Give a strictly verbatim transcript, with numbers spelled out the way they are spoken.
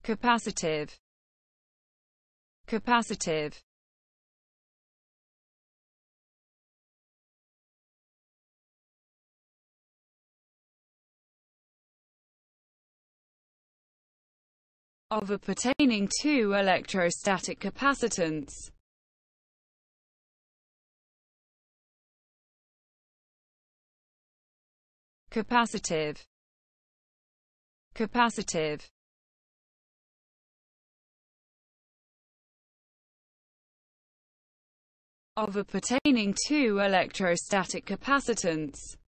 capacitive, capacitive, of or pertaining to electrostatic capacitance, capacitive, capacitive, of or pertaining to electrostatic capacitance.